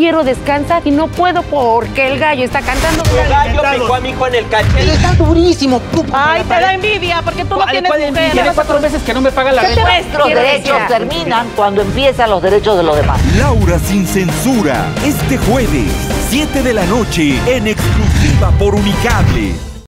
quiero descansar y no puedo porque el gallo está cantando. El gallo picó a mi hijo en el cachete. Está durísimo. Ay, te da envidia porque tú no tienes mujer. Tiene 4 meses que no me paga la renta. Nuestros derechos terminan cuando empiezan los derechos de los demás. Laura sin censura, este jueves, 7 de la noche, en exclusiva por Unicable.